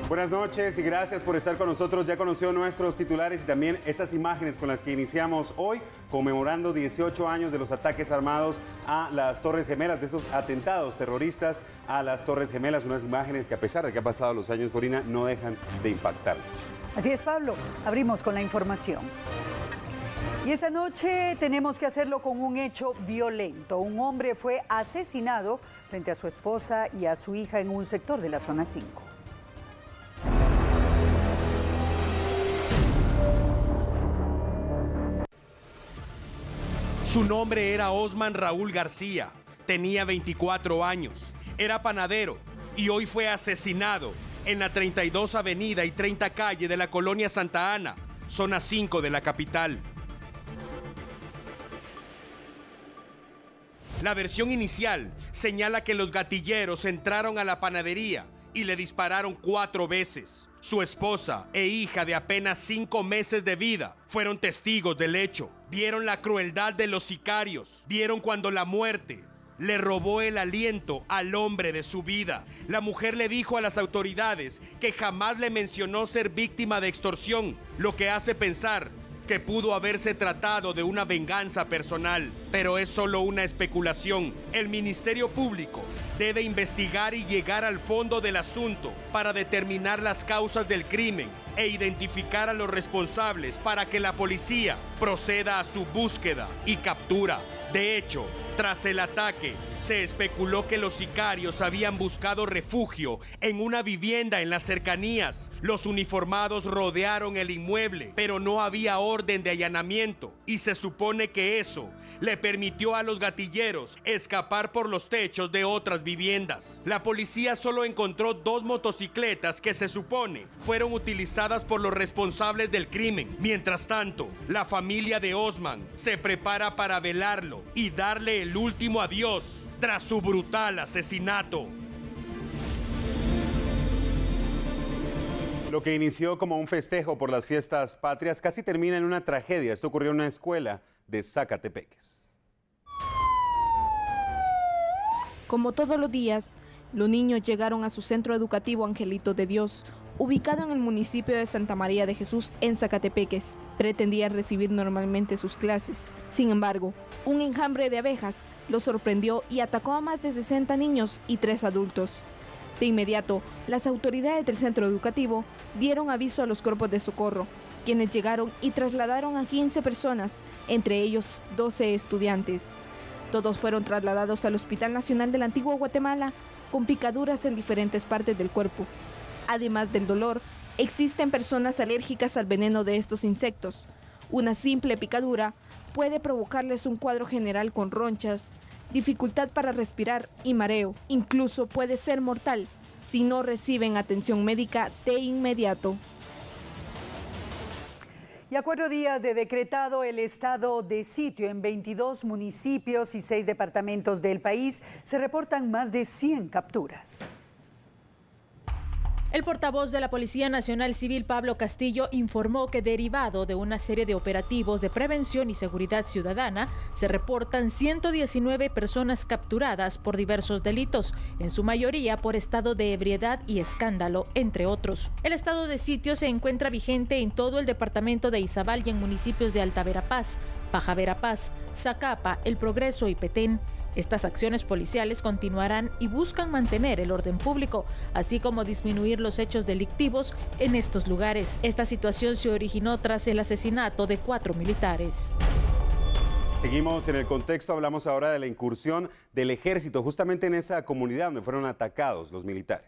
Buenas noches y gracias por estar con nosotros. Ya conoció nuestros titulares y también estas imágenes con las que iniciamos hoy, conmemorando 18 años de los ataques armados a las Torres Gemelas, de estos atentados terroristas a las Torres Gemelas. Unas imágenes que, a pesar de que han pasado los años, Corina, no dejan de impactar. Así es, Pablo. Abrimos con la información. Y esta noche tenemos que hacerlo con un hecho violento. Un hombre fue asesinado frente a su esposa y a su hija en un sector de la zona 5. Su nombre era Osman Raúl García, tenía 24 años, era panadero y hoy fue asesinado en la 32 Avenida y 30 Calle de la colonia Santa Ana, zona 5 de la capital. La versión inicial señala que los gatilleros entraron a la panadería y le dispararon 4 veces. Su esposa e hija de apenas 5 meses de vida fueron testigos del hecho. Vieron la crueldad de los sicarios. Vieron cuando la muerte le robó el aliento al hombre de su vida. La mujer le dijo a las autoridades que jamás le mencionó ser víctima de extorsión, lo que hace pensar que pudo haberse tratado de una venganza personal, pero es solo una especulación. El Ministerio Público debe investigar y llegar al fondo del asunto para determinar las causas del crimen e identificar a los responsables para que la policía proceda a su búsqueda y captura. De hecho, tras el ataque, se especuló que los sicarios habían buscado refugio en una vivienda en las cercanías. Los uniformados rodearon el inmueble, pero no había orden de allanamiento y se supone que eso le permitió a los gatilleros escapar por los techos de otras viviendas. La policía solo encontró 2 motocicletas que se supone fueron utilizadas por los responsables del crimen. Mientras tanto, la familia de Osman se prepara para velarlo y darle el último adiós tras su brutal asesinato. Lo que inició como un festejo por las fiestas patrias casi termina en una tragedia. Esto ocurrió en una escuela de Zacatepeques. Como todos los días, los niños llegaron a su centro educativo Angelito de Dios, ubicado en el municipio de Santa María de Jesús, en Zacatepeques. Pretendían recibir normalmente sus clases. Sin embargo, un enjambre de abejas los sorprendió y atacó a más de 60 niños y 3 adultos. De inmediato, las autoridades del centro educativo dieron aviso a los cuerpos de socorro, quienes llegaron y trasladaron a 15 personas, entre ellos 12 estudiantes. Todos fueron trasladados al Hospital Nacional de la Antigua Guatemala con picaduras en diferentes partes del cuerpo. Además del dolor, existen personas alérgicas al veneno de estos insectos. Una simple picadura puede provocarles un cuadro general con ronchas, dificultad para respirar y mareo. Incluso puede ser mortal si no reciben atención médica de inmediato. Y a 4 días de decretado el estado de sitio en 22 municipios y 6 departamentos del país, se reportan más de 100 capturas. El portavoz de la Policía Nacional Civil, Pablo Castillo, informó que derivado de una serie de operativos de prevención y seguridad ciudadana, se reportan 119 personas capturadas por diversos delitos, en su mayoría por estado de ebriedad y escándalo, entre otros. El estado de sitio se encuentra vigente en todo el departamento de Izabal y en municipios de Alta Verapaz, Baja Verapaz, Zacapa, El Progreso y Petén. Estas acciones policiales continuarán y buscan mantener el orden público, así como disminuir los hechos delictivos en estos lugares. Esta situación se originó tras el asesinato de 4 militares. Seguimos en el contexto, hablamos ahora de la incursión del ejército, justamente en esa comunidad donde fueron atacados los militares.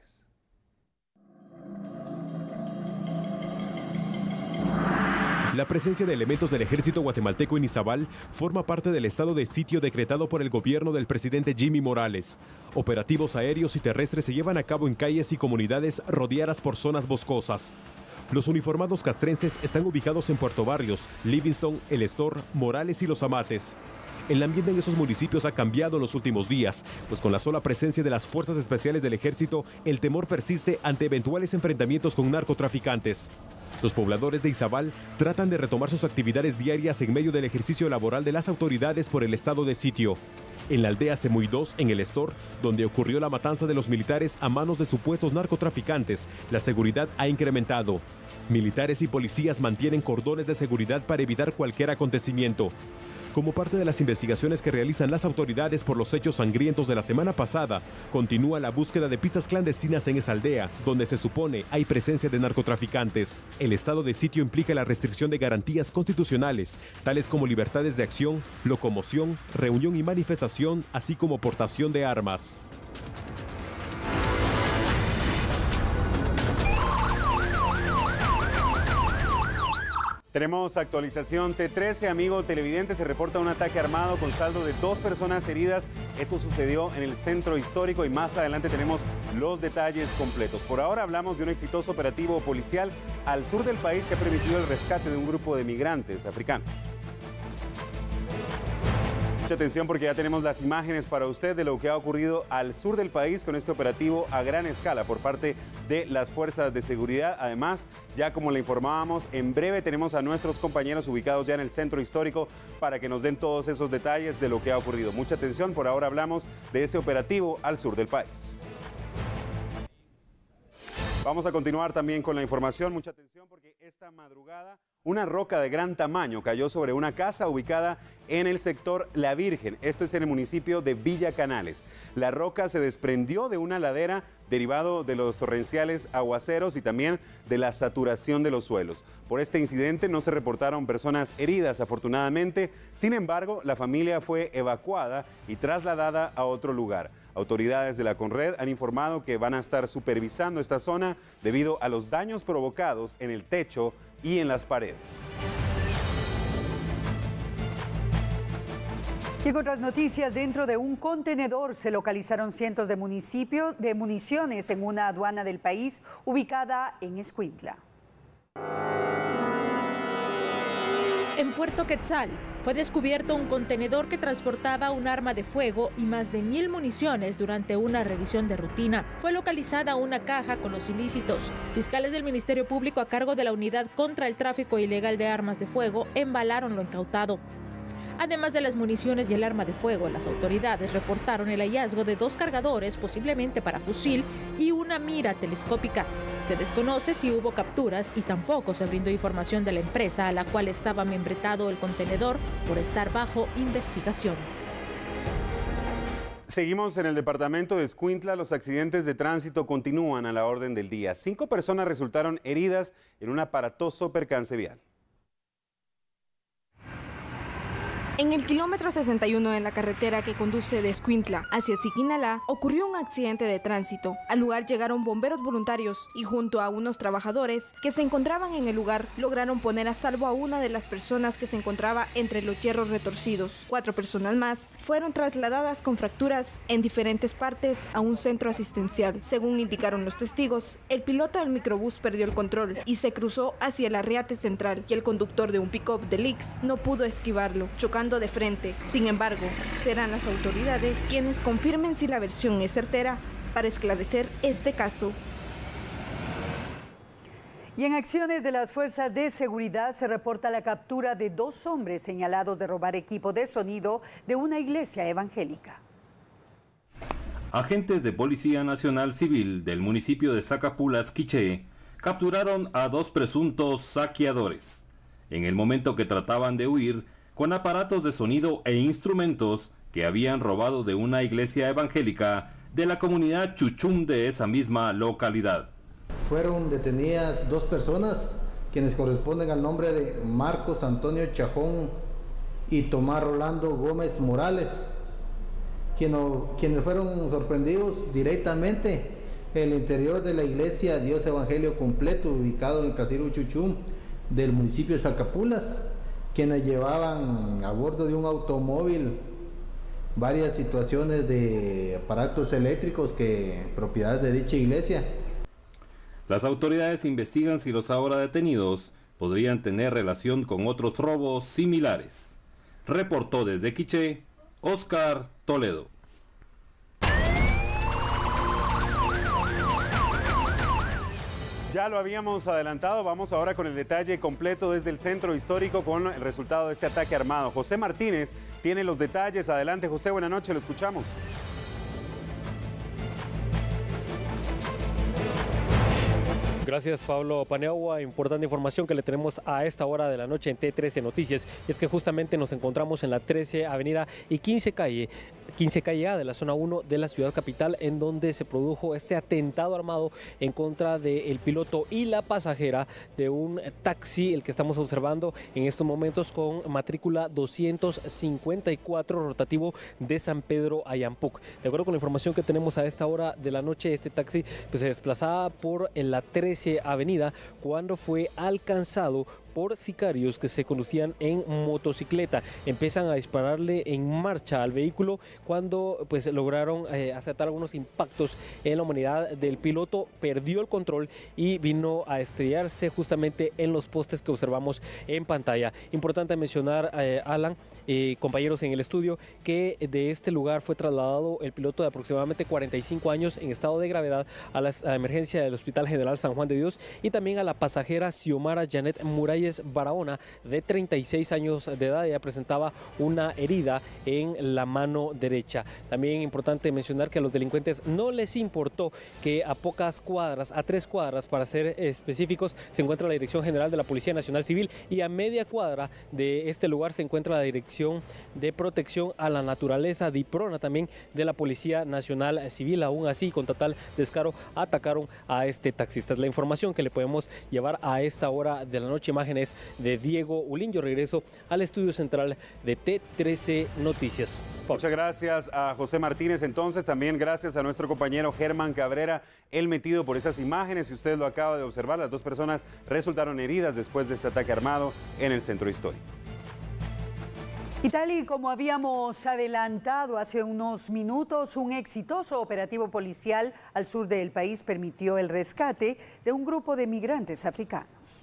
La presencia de elementos del ejército guatemalteco en Izabal forma parte del estado de sitio decretado por el gobierno del presidente Jimmy Morales. Operativos aéreos y terrestres se llevan a cabo en calles y comunidades rodeadas por zonas boscosas. Los uniformados castrenses están ubicados en Puerto Barrios, Livingston, El Estor, Morales y Los Amates. El ambiente en esos municipios ha cambiado en los últimos días, pues con la sola presencia de las fuerzas especiales del ejército, el temor persiste ante eventuales enfrentamientos con narcotraficantes. Los pobladores de Izabal tratan de retomar sus actividades diarias en medio del ejercicio laboral de las autoridades por el estado de sitio. En la aldea Semuy 2, en el Estor, donde ocurrió la matanza de los militares a manos de supuestos narcotraficantes, la seguridad ha incrementado. Militares y policías mantienen cordones de seguridad para evitar cualquier acontecimiento. Como parte de las investigaciones que realizan las autoridades por los hechos sangrientos de la semana pasada, continúa la búsqueda de pistas clandestinas en esa aldea, donde se supone hay presencia de narcotraficantes. El estado de sitio implica la restricción de garantías constitucionales, tales como libertades de acción, locomoción, reunión y manifestación, así como portación de armas. Tenemos actualización T13, amigo televidente, se reporta un ataque armado con saldo de 2 personas heridas. Esto sucedió en el centro histórico y más adelante tenemos los detalles completos. Por ahora hablamos de un exitoso operativo policial al sur del país que ha permitido el rescate de un grupo de migrantes africanos. Mucha atención porque ya tenemos las imágenes para usted de lo que ha ocurrido al sur del país con este operativo a gran escala por parte de las fuerzas de seguridad. Además, ya como le informábamos, en breve tenemos a nuestros compañeros ubicados ya en el centro histórico para que nos den todos esos detalles de lo que ha ocurrido. Mucha atención, por ahora hablamos de ese operativo al sur del país. Vamos a continuar también con la información. Mucha atención porque esta madrugada una roca de gran tamaño cayó sobre una casa ubicada en el sector La Virgen. Esto es en el municipio de Villa Canales. La roca se desprendió de una ladera derivado de los torrenciales aguaceros y también de la saturación de los suelos. Por este incidente no se reportaron personas heridas, afortunadamente. Sin embargo, la familia fue evacuada y trasladada a otro lugar. Autoridades de la Conred han informado que van a estar supervisando esta zona debido a los daños provocados en el techo y en las paredes. Y con otras noticias, dentro de un contenedor se localizaron cientos de municiones en una aduana del país ubicada en Escuintla. En Puerto Quetzal fue descubierto un contenedor que transportaba un arma de fuego y más de 1000 municiones durante una revisión de rutina. Fue localizada una caja con los ilícitos. Fiscales del Ministerio Público a cargo de la Unidad contra el Tráfico Ilegal de Armas de Fuego embalaron lo incautado. Además de las municiones y el arma de fuego, las autoridades reportaron el hallazgo de 2 cargadores, posiblemente para fusil, y una mira telescópica. Se desconoce si hubo capturas y tampoco se brindó información de la empresa a la cual estaba membretado el contenedor por estar bajo investigación. Seguimos en el departamento de Escuintla. Los accidentes de tránsito continúan a la orden del día. 5 personas resultaron heridas en un aparatoso percance vial. En el kilómetro 61 en la carretera que conduce de Escuintla hacia Siquinalá ocurrió un accidente de tránsito. Al lugar llegaron bomberos voluntarios y junto a unos trabajadores que se encontraban en el lugar lograron poner a salvo a una de las personas que se encontraba entre los hierros retorcidos. 4 personas más fueron trasladadas con fracturas en diferentes partes a un centro asistencial. Según indicaron los testigos, el piloto del microbús perdió el control y se cruzó hacia el arriate central y el conductor de un pick-up de Lix no pudo esquivarlo, chocando de frente. Sin embargo, serán las autoridades quienes confirmen si la versión es certera para esclarecer este caso. Y en acciones de las fuerzas de seguridad se reporta la captura de 2 hombres señalados de robar equipo de sonido de una iglesia evangélica. Agentes de Policía Nacional Civil del municipio de Zacapulas, Quiché, capturaron a 2 presuntos saqueadores. En el momento que trataban de huir con aparatos de sonido e instrumentos que habían robado de una iglesia evangélica de la comunidad Chuchum de esa misma localidad. Fueron detenidas 2 personas quienes corresponden al nombre de Marcos Antonio Chajón y Tomás Rolando Gómez Morales, quienes fueron sorprendidos directamente en el interior de la iglesia Dios Evangelio Completo, ubicado en el Caserío Chuchum del municipio de Zacapulas, quienes llevaban a bordo de un automóvil varias situaciones de aparatos eléctricos propiedad de dicha iglesia. Las autoridades investigan si los ahora detenidos podrían tener relación con otros robos similares. Reportó desde Quiché, Oscar Toledo. Ya lo habíamos adelantado, vamos ahora con el detalle completo desde el centro histórico con el resultado de este ataque armado. José Martínez tiene los detalles. Adelante, José, buenas noches, lo escuchamos. Gracias, Pablo Paniagua. Importante información que le tenemos a esta hora de la noche en T13 Noticias. Es que justamente nos encontramos en la 13 Avenida y 15 Calle A de la zona 1 de la ciudad capital, en donde se produjo este atentado armado en contra del piloto y la pasajera de un taxi, el que estamos observando en estos momentos con matrícula 254 rotativo de San Pedro Ayampuc. De acuerdo con la información que tenemos a esta hora de la noche, este taxi pues, se desplazaba por la 13 Avenida cuando fue alcanzado por sicarios que se conducían en motocicleta. Empiezan a dispararle en marcha al vehículo cuando pues lograron acertar algunos impactos en la humanidad del piloto, perdió el control y vino a estrellarse justamente en los postes que observamos en pantalla. Importante mencionar, Alan, compañeros en el estudio, que de este lugar fue trasladado el piloto de aproximadamente 45 años en estado de gravedad a la emergencia del Hospital General San Juan de Dios, y también a la pasajera Xiomara Janet Muralles Barahona, de 36 años de edad. Ella presentaba una herida en la mano derecha. También importante mencionar que a los delincuentes no les importó que a pocas cuadras, a 3 cuadras para ser específicos, se encuentra la Dirección General de la Policía Nacional Civil, y a media cuadra de este lugar se encuentra la Dirección de Protección a la Naturaleza, DIPRONA, también de la Policía Nacional Civil. Aún así, con total descaro, atacaron a este taxista. Es la información que le podemos llevar a esta hora de la noche. Imágenes de Diego Ulín. Yo regreso al estudio central de T13 Noticias. Muchas gracias a José Martínez. Entonces, también gracias a nuestro compañero Germán Cabrera, el metido por esas imágenes. Y usted lo acaba de observar, las 2 personas resultaron heridas después de este ataque armado en el centro histórico. Y tal y como habíamos adelantado hace unos minutos, un exitoso operativo policial al sur del país permitió el rescate de un grupo de migrantes africanos.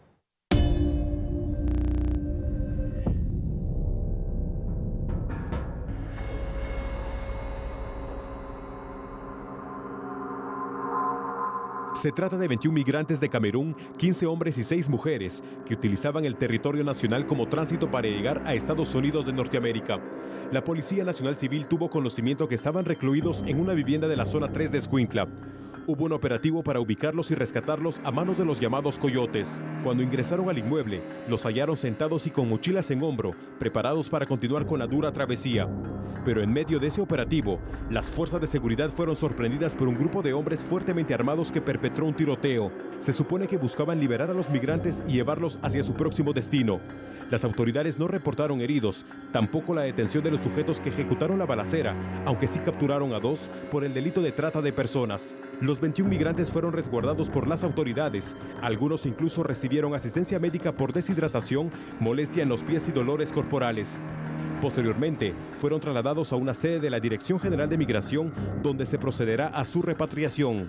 Se trata de 21 migrantes de Camerún, 15 hombres y 6 mujeres, que utilizaban el territorio nacional como tránsito para llegar a Estados Unidos de Norteamérica. La Policía Nacional Civil tuvo conocimiento que estaban recluidos en una vivienda de la zona 3 de Escuintla. Hubo un operativo para ubicarlos y rescatarlos a manos de los llamados coyotes. Cuando ingresaron al inmueble, los hallaron sentados y con mochilas en hombro, preparados para continuar con la dura travesía. Pero en medio de ese operativo, las fuerzas de seguridad fueron sorprendidas por un grupo de hombres fuertemente armados que perpetró un tiroteo. Se supone que buscaban liberar a los migrantes y llevarlos hacia su próximo destino. Las autoridades no reportaron heridos, tampoco la detención de los sujetos que ejecutaron la balacera, aunque sí capturaron a 2 por el delito de trata de personas. Los 21 migrantes fueron resguardados por las autoridades. Algunos incluso recibieron asistencia médica por deshidratación, molestia en los pies y dolores corporales. Posteriormente, fueron trasladados a una sede de la Dirección General de Migración, donde se procederá a su repatriación.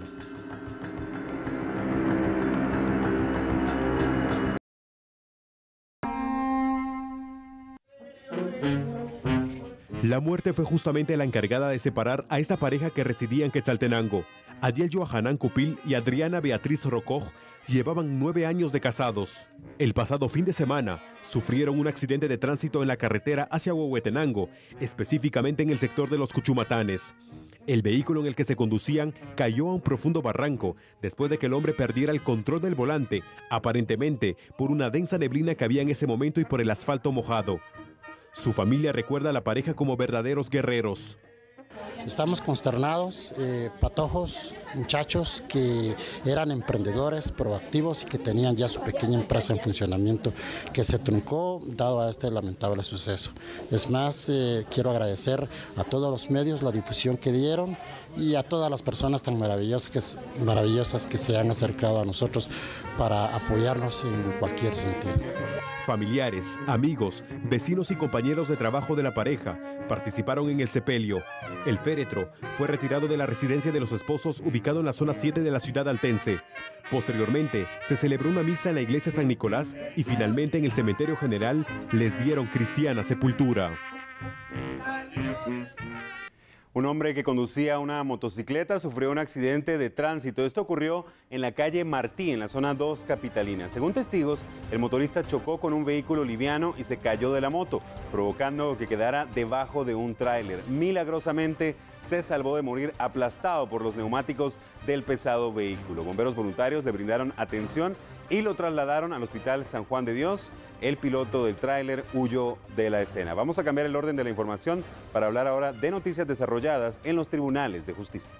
La muerte fue justamente la encargada de separar a esta pareja que residía en Quetzaltenango. Adiel Johanán Cupil y Adriana Beatriz Rocoj llevaban 9 años de casados. El pasado fin de semana sufrieron un accidente de tránsito en la carretera hacia Huehuetenango, específicamente en el sector de los Cuchumatanes. El vehículo en el que se conducían cayó a un profundo barranco después de que el hombre perdiera el control del volante, aparentemente por una densa neblina que había en ese momento y por el asfalto mojado. Su familia recuerda a la pareja como verdaderos guerreros. Estamos consternados, patojos, muchachos que eran emprendedores, proactivos y que tenían ya su pequeña empresa en funcionamiento, que se truncó dado a este lamentable suceso. Es más, quiero agradecer a todos los medios la difusión que dieron y a todas las personas tan maravillosas que se han acercado a nosotros para apoyarnos en cualquier sentido. Familiares, amigos, vecinos y compañeros de trabajo de la pareja participaron en el sepelio. El féretro fue retirado de la residencia de los esposos ubicado en la zona 7 de la ciudad altense. Posteriormente, se celebró una misa en la iglesia San Nicolás y finalmente en el cementerio general les dieron cristiana sepultura. Un hombre que conducía una motocicleta sufrió un accidente de tránsito. Esto ocurrió en la calle Martí, en la zona 2 capitalina. Según testigos, el motorista chocó con un vehículo liviano y se cayó de la moto, provocando que quedara debajo de un tráiler. Milagrosamente se salvó de morir aplastado por los neumáticos del pesado vehículo. Bomberos voluntarios le brindaron atención y lo trasladaron al Hospital San Juan de Dios. El piloto del tráiler huyó de la escena. Vamos a cambiar el orden de la información para hablar ahora de noticias desarrolladas en los tribunales de justicia.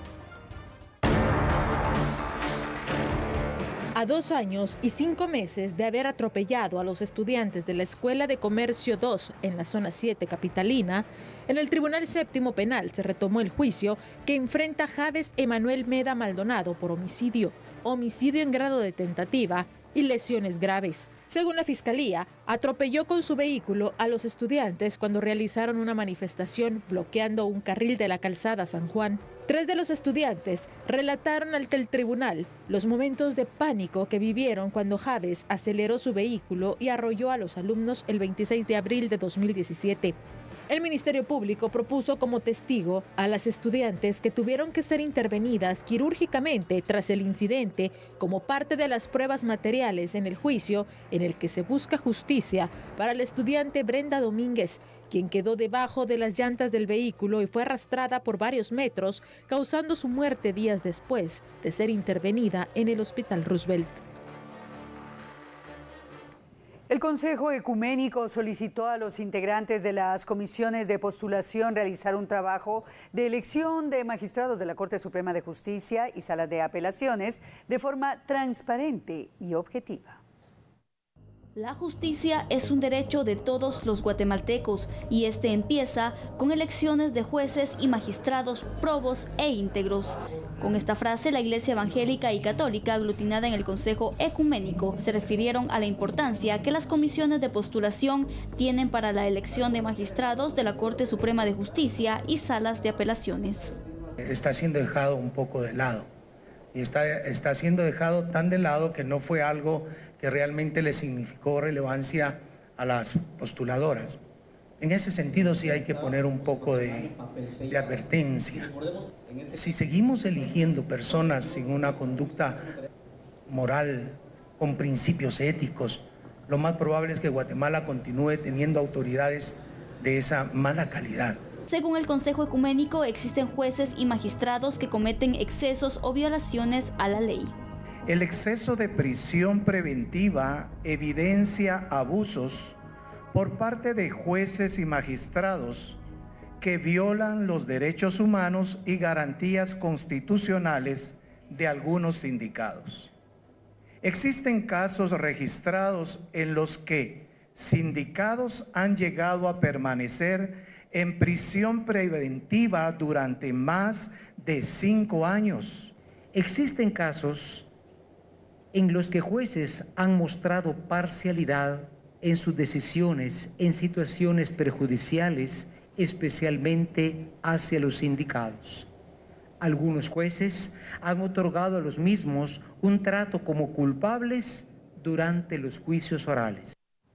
A 2 años y 5 meses de haber atropellado a los estudiantes de la Escuela de Comercio 2 en la zona 7 capitalina, en el Tribunal Séptimo Penal se retomó el juicio que enfrenta a Javes Emanuel Meda Maldonado por homicidio, homicidio en grado de tentativa y lesiones graves. Según la Fiscalía, atropelló con su vehículo a los estudiantes cuando realizaron una manifestación bloqueando un carril de la calzada San Juan. 3 de los estudiantes relataron ante el tribunal los momentos de pánico que vivieron cuando Javes aceleró su vehículo y arrolló a los alumnos el 26 de abril de 2017. El Ministerio Público propuso como testigo a las estudiantes que tuvieron que ser intervenidas quirúrgicamente tras el incidente como parte de las pruebas materiales en el juicio en el que se busca justicia para la estudiante Brenda Domínguez, quien quedó debajo de las llantas del vehículo y fue arrastrada por varios metros, causando su muerte días después de ser intervenida en el Hospital Roosevelt. El Consejo Ecuménico solicitó a los integrantes de las comisiones de postulación realizar un trabajo de elección de magistrados de la Corte Suprema de Justicia y salas de apelaciones de forma transparente y objetiva. La justicia es un derecho de todos los guatemaltecos y este empieza con elecciones de jueces y magistrados probos e íntegros. Con esta frase, la Iglesia Evangélica y Católica, aglutinada en el Consejo Ecuménico, se refirieron a la importancia que las comisiones de postulación tienen para la elección de magistrados de la Corte Suprema de Justicia y salas de apelaciones. Está siendo dejado un poco de lado y está siendo dejado tan de lado que no fue algo que realmente le significó relevancia a las postuladoras. En ese sentido sí hay que poner un poco de advertencia. Si seguimos eligiendo personas sin una conducta moral, con principios éticos, lo más probable es que Guatemala continúe teniendo autoridades de esa mala calidad. Según el Consejo Ecuménico, existen jueces y magistrados que cometen excesos o violaciones a la ley. El exceso de prisión preventiva evidencia abusos por parte de jueces y magistrados que violan los derechos humanos y garantías constitucionales de algunos sindicados. Existen casos registrados en los que sindicados han llegado a permanecer en prisión preventiva durante más de 5 años. Existen casos en los que jueces han mostrado parcialidad en sus decisiones en situaciones perjudiciales, especialmente hacia los sindicados. Algunos jueces han otorgado a los mismos un trato como culpables durante los juicios orales.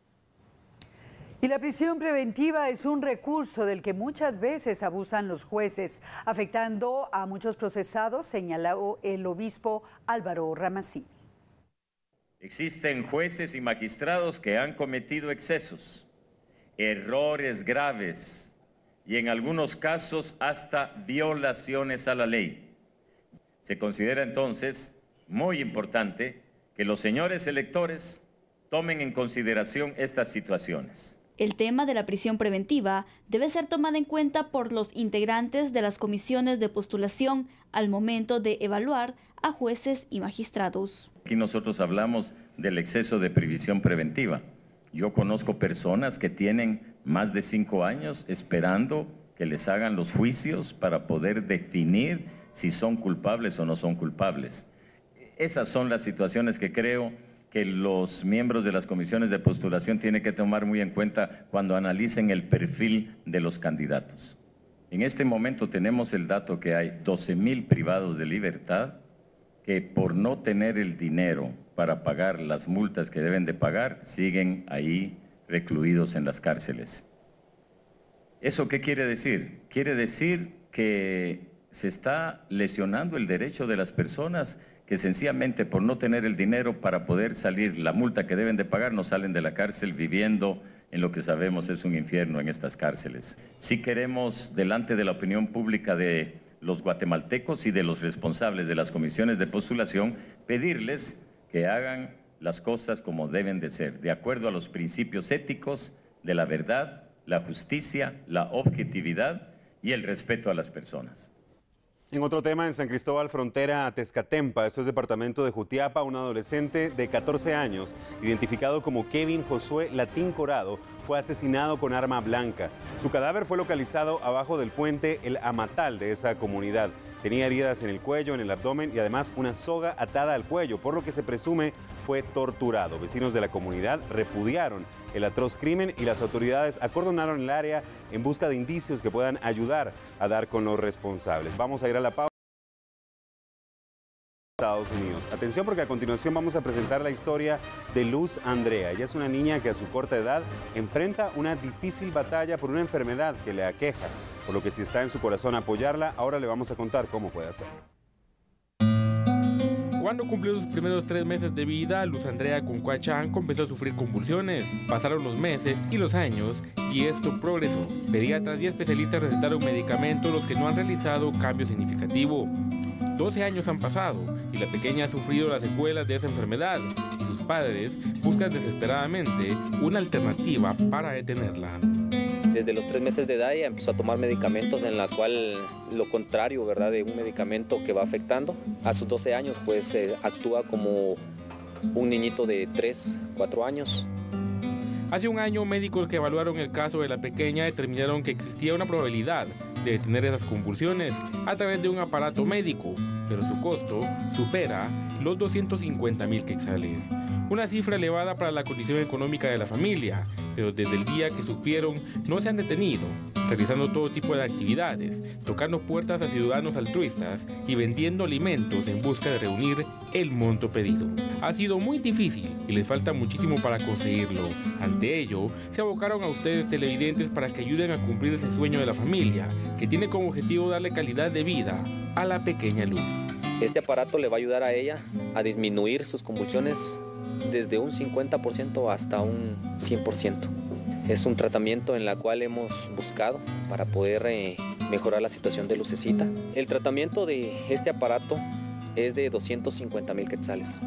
Y la prisión preventiva es un recurso del que muchas veces abusan los jueces, afectando a muchos procesados, señaló el obispo Álvaro Ramazzini. Existen jueces y magistrados que han cometido excesos, errores graves y en algunos casos hasta violaciones a la ley. Se considera entonces muy importante que los señores electores tomen en consideración estas situaciones. El tema de la prisión preventiva debe ser tomado en cuenta por los integrantes de las comisiones de postulación al momento de evaluar a jueces y magistrados. Aquí nosotros hablamos del exceso de prisión preventiva. Yo conozco personas que tienen más de 5 años esperando que les hagan los juicios para poder definir si son culpables o no son culpables. Esas son las situaciones que creo que los miembros de las comisiones de postulación tienen que tomar muy en cuenta cuando analicen el perfil de los candidatos. En este momento tenemos el dato que hay 12,000 privados de libertad que por no tener el dinero para pagar las multas que deben de pagar, siguen ahí recluidos en las cárceles. ¿Eso qué quiere decir? Quiere decir que se está lesionando el derecho de las personas que sencillamente por no tener el dinero para poder salir, la multa que deben de pagar, no salen de la cárcel viviendo en lo que sabemos es un infierno en estas cárceles. Sí queremos, delante de la opinión pública de los guatemaltecos y de los responsables de las comisiones de postulación, pedirles que hagan las cosas como deben de ser, de acuerdo a los principios éticos de la verdad, la justicia, la objetividad y el respeto a las personas. En otro tema, en San Cristóbal, frontera a Tezcatempa, esto es departamento de Jutiapa, un adolescente de 14 años, identificado como Kevin Josué Latín Corado, fue asesinado con arma blanca. Su cadáver fue localizado abajo del puente El Amatal de esa comunidad. Tenía heridas en el cuello, en el abdomen y además una soga atada al cuello, por lo que se presume fue torturado. Vecinos de la comunidad repudiaron el atroz crimen y las autoridades acordonaron el área en busca de indicios que puedan ayudar a dar con los responsables. Vamos a ir a la pausa. Estados Unidos. Atención porque a continuación vamos a presentar la historia de Luz Andrea. Ella es una niña que a su corta edad enfrenta una difícil batalla por una enfermedad que le aqueja, por lo que si está en su corazón apoyarla, ahora le vamos a contar cómo puede hacerlo. Cuando cumplió sus primeros 3 meses de vida, Luz Andrea Concuachán comenzó a sufrir convulsiones. Pasaron los meses y los años y esto progresó. Pediatras y especialistas recetaron medicamentos los que no han realizado cambio significativo. 12 años han pasado y la pequeña ha sufrido las secuelas de esa enfermedad y sus padres buscan desesperadamente una alternativa para detenerla. Desde los 3 meses de edad ella empezó a tomar medicamentos en la cual lo contrario, ¿verdad?, de un medicamento que va afectando. A sus 12 años pues actúa como un niñito de 3, 4 años. Hace un año, médicos que evaluaron el caso de la pequeña determinaron que existía una probabilidad de detener esas convulsiones a través de un aparato médico, pero su costo supera los 250,000 quetzales. Una cifra elevada para la condición económica de la familia, pero desde el día que supieron no se han detenido, realizando todo tipo de actividades, tocando puertas a ciudadanos altruistas y vendiendo alimentos en busca de reunir el monto pedido. Ha sido muy difícil y les falta muchísimo para conseguirlo. Ante ello, se abocaron a ustedes televidentes para que ayuden a cumplir ese sueño de la familia, que tiene como objetivo darle calidad de vida a la pequeña Luz. Este aparato le va a ayudar a ella a disminuir sus convulsiones desde un 50% hasta un 100%. Es un tratamiento en la cual hemos buscado para poder mejorar la situación de Lucecita. El tratamiento de este aparato es de 250,000 quetzales.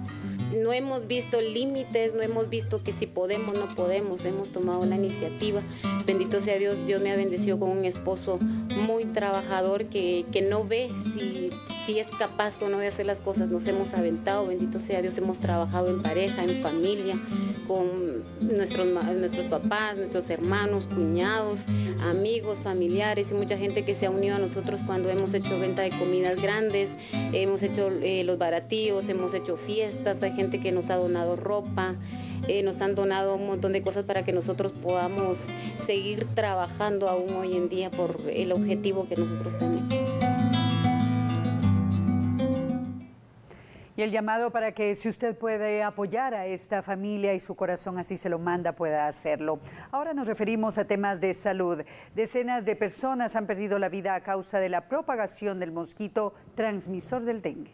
No hemos visto límites, no hemos visto que si podemos, no podemos, hemos tomado la iniciativa. Bendito sea Dios, Dios me ha bendecido con un esposo muy trabajador que no ve si es capaz o no de hacer las cosas. Nos hemos aventado, bendito sea Dios, hemos trabajado en pareja, en familia, con nuestros papás, nuestros hermanos, cuñados, amigos, familiares y mucha gente que se ha unido a nosotros cuando hemos hecho venta de comidas grandes, hemos hecho los baratíos, hemos hecho fiestas, hay gente que nos ha donado ropa, nos han donado un montón de cosas para que nosotros podamos seguir trabajando aún hoy en día por el objetivo que nosotros tenemos. Y el llamado para que si usted puede apoyar a esta familia y su corazón así se lo manda, pueda hacerlo. Ahora nos referimos a temas de salud. Decenas de personas han perdido la vida a causa de la propagación del mosquito transmisor del dengue.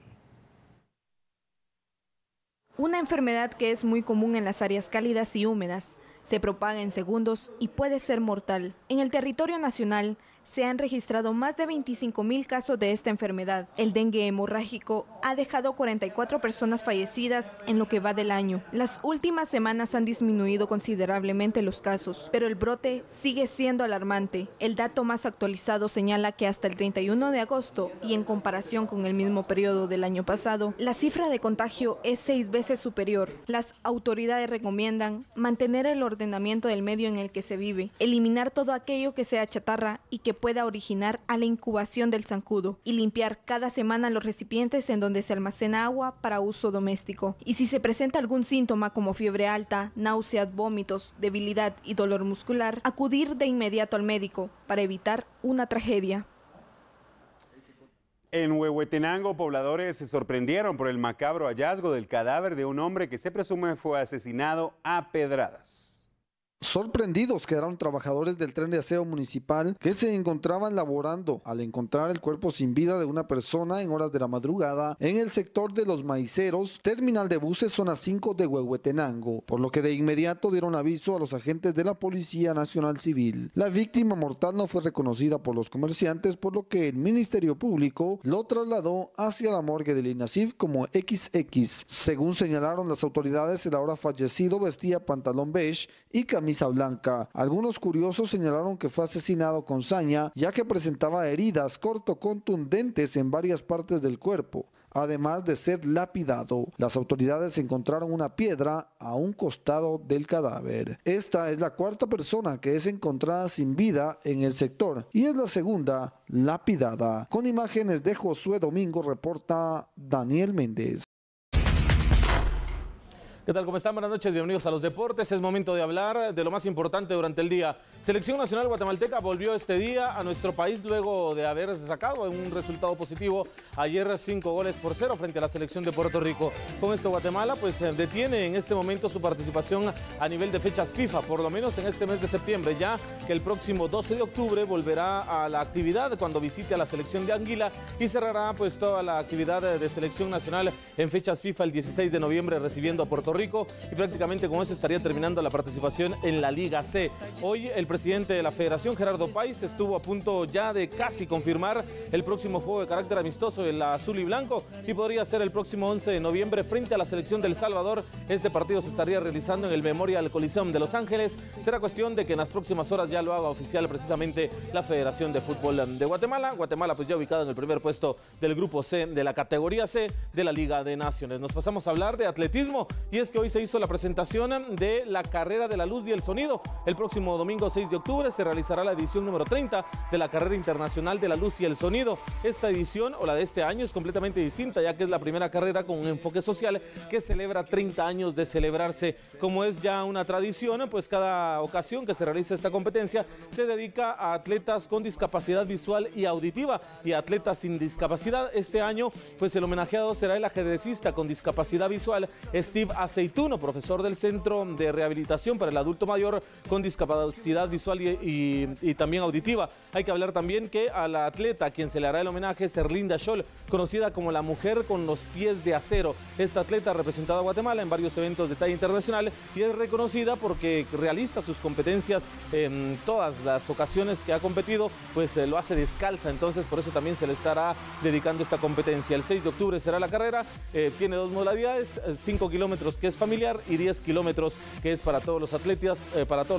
Una enfermedad que es muy común en las áreas cálidas y húmedas. Se propaga en segundos y puede ser mortal. En el territorio nacional se han registrado más de 25,000 casos de esta enfermedad. El dengue hemorrágico ha dejado 44 personas fallecidas en lo que va del año. Las últimas semanas han disminuido considerablemente los casos, pero el brote sigue siendo alarmante. El dato más actualizado señala que hasta el 31 de agosto y en comparación con el mismo periodo del año pasado, la cifra de contagio es 6 veces superior. Las autoridades recomiendan mantener el ordenamiento del medio en el que se vive, eliminar todo aquello que sea chatarra y que pueda originar a la incubación del zancudo y limpiar cada semana los recipientes en donde se almacena agua para uso doméstico. Y si se presenta algún síntoma como fiebre alta, náuseas, vómitos, debilidad y dolor muscular, acudir de inmediato al médico para evitar una tragedia. En Huehuetenango, pobladores se sorprendieron por el macabro hallazgo del cadáver de un hombre que se presume fue asesinado a pedradas. Sorprendidos quedaron trabajadores del tren de aseo municipal que se encontraban laborando al encontrar el cuerpo sin vida de una persona en horas de la madrugada en el sector de Los Maiceros, terminal de buses zona 5 de Huehuetenango, por lo que de inmediato dieron aviso a los agentes de la Policía Nacional Civil. La víctima mortal no fue reconocida por los comerciantes, por lo que el Ministerio Público lo trasladó hacia la morgue del INASIF como XX. Según señalaron las autoridades, el ahora fallecido vestía pantalón beige y camisa blanca. Algunos curiosos señalaron que fue asesinado con saña, ya que presentaba heridas cortocontundentes en varias partes del cuerpo, además de ser lapidado. Las autoridades encontraron una piedra a un costado del cadáver. Esta es la cuarta persona que es encontrada sin vida en el sector y es la segunda lapidada. Con imágenes de Josué Domingo, reporta Daniel Méndez. ¿Qué tal? ¿Cómo están? Buenas noches, bienvenidos a los deportes. Es momento de hablar de lo más importante durante el día. Selección Nacional Guatemalteca volvió este día a nuestro país luego de haber sacado un resultado positivo ayer 5-0 frente a la selección de Puerto Rico. Con esto Guatemala pues detiene en este momento su participación a nivel de fechas FIFA, por lo menos en este mes de septiembre, ya que el próximo 12 de octubre volverá a la actividad cuando visite a la selección de Anguila y cerrará pues toda la actividad de selección nacional en fechas FIFA el 16 de noviembre recibiendo a Puerto Rico, y prácticamente con eso estaría terminando la participación en la Liga C. Hoy el presidente de la Federación, Gerardo Páez, estuvo a punto ya de casi confirmar el próximo juego de carácter amistoso del azul y blanco y podría ser el próximo 11 de noviembre frente a la selección de El Salvador. Este partido se estaría realizando en el Memorial Coliseum de Los Ángeles. Será cuestión de que en las próximas horas ya lo haga oficial precisamente la Federación de Fútbol de Guatemala. Guatemala pues ya ubicado en el primer puesto del grupo C de la categoría C de la Liga de Naciones. Nos pasamos a hablar de atletismo y es que hoy se hizo la presentación de la carrera de la luz y el sonido. El próximo domingo 6 de octubre se realizará la edición número 30 de la carrera internacional de la luz y el sonido. Esta edición, o la de este año, es completamente distinta, ya que es la primera carrera con un enfoque social que celebra 30 años de celebrarse. Como es ya una tradición, pues cada ocasión que se realiza esta competencia se dedica a atletas con discapacidad visual y auditiva y atletas sin discapacidad. Este año, pues el homenajeado será el ajedrecista con discapacidad visual Steve Aceituno, profesor del Centro de Rehabilitación para el Adulto Mayor con discapacidad visual y también auditiva. Hay que hablar también que a la atleta a quien se le hará el homenaje es Erlinda Scholl, conocida como la mujer con los pies de acero. Esta atleta ha representado a Guatemala en varios eventos de talla internacional y es reconocida porque realiza sus competencias en todas las ocasiones que ha competido, pues lo hace descalza, entonces por eso también se le estará dedicando esta competencia. El 6 de octubre será la carrera, tiene dos modalidades, 5 kilómetros que es familiar y 10 kilómetros que es para todos los atletas,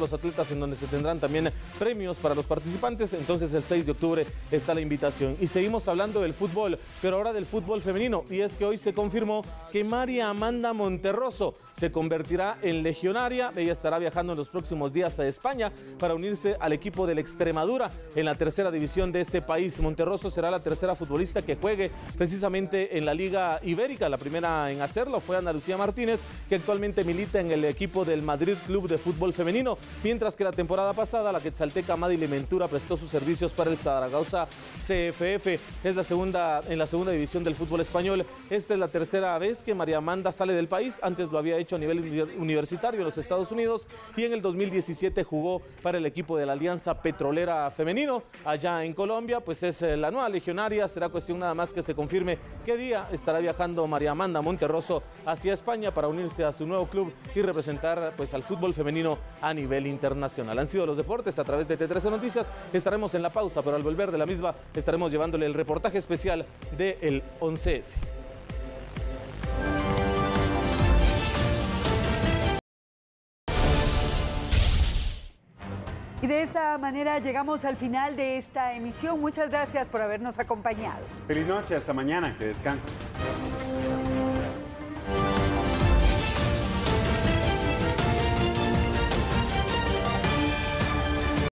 en donde se tendrán también premios para los participantes. Entonces el 6 de octubre está la invitación. Y seguimos hablando del fútbol, pero ahora del fútbol femenino, y es que hoy se confirmó que María Amanda Monterroso se convertirá en legionaria. Ella estará viajando en los próximos días a España para unirse al equipo del Extremadura en la tercera división de ese país. Monterroso será la tercera futbolista que juegue precisamente en la Liga Ibérica. La primera en hacerlo fue Ana Lucía Martínez, que actualmente milita en el equipo del Madrid Club de Fútbol Femenino, mientras que la temporada pasada la quetzalteca Madily Ventura prestó sus servicios para el Zaragoza CFF. Es en la segunda división del fútbol español. Esta es la tercera vez que María Amanda sale del país. Antes lo había hecho a nivel universitario en los Estados Unidos y en el 2017 jugó para el equipo de la Alianza Petrolera Femenino allá en Colombia. Pues es la nueva legionaria. Será cuestión nada más que se confirme qué día estará viajando María Amanda Monterroso hacia España para unirse a su nuevo club y representar pues al fútbol femenino a nivel internacional. Han sido los deportes a través de T13 Noticias. Estaremos en la pausa, pero al volver de la misma estaremos llevándole el reportaje especial del 11S. Y de esta manera llegamos al final de esta emisión. Muchas gracias por habernos acompañado. Feliz noche, hasta mañana, que descansen.